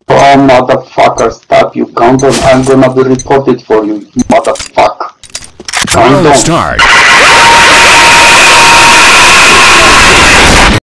Oh, motherfucker, stop you. Countdown, I'm gonna be reported for you, motherfucker. Round Countdown. start.